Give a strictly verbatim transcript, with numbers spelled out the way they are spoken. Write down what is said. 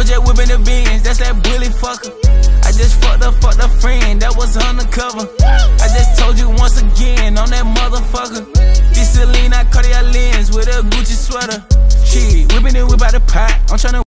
was just whipping the beans, that's that bully fucker. I just fucked up, fucked a friend that was undercover. I just told you once again on that motherfucker. This Celine, I Cartier lens with a Gucci sweater. Shit, whipping it whip out the pot. I'm tryna